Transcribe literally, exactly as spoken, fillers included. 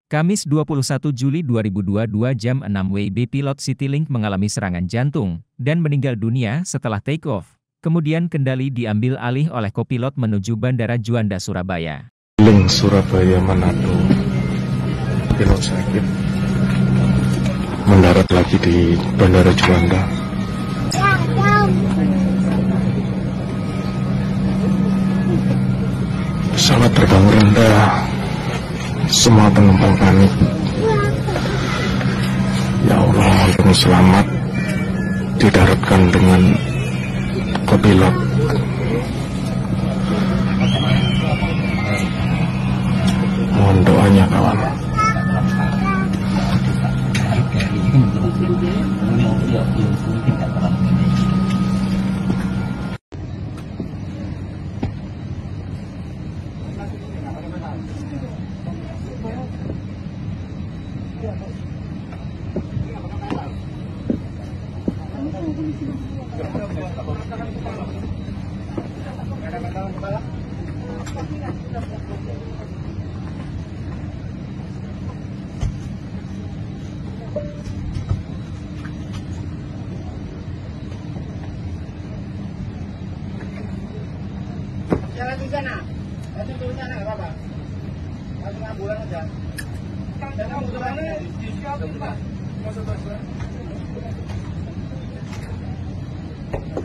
Kamis dua puluh satu Juli dua ribu dua puluh dua jam enam W I B pilot Citylink mengalami serangan jantung dan meninggal dunia setelah take off. Kemudian kendali diambil alih oleh kopilot menuju Bandara Juanda Surabaya. Link Surabaya Manado. Pilot sakit. Mendarat lagi di Bandara Juanda. Pesawat terbang rendah. Semua penumpang panik. Ya Allah, untung selamat didaratkan dengan kopilot. Mohon doanya kawan. Jalan di sana, langsung turun sana nggak apa-apa, langsung ambulan aja. Dan ambulannya disiapin pak.